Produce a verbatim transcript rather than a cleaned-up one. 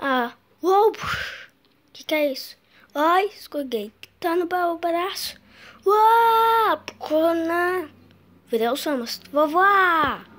Ah, uou! Que que é isso? Ai, escorreguei. Tá no meu braço. Uau! Corona! Virei o Samus. Vou voar!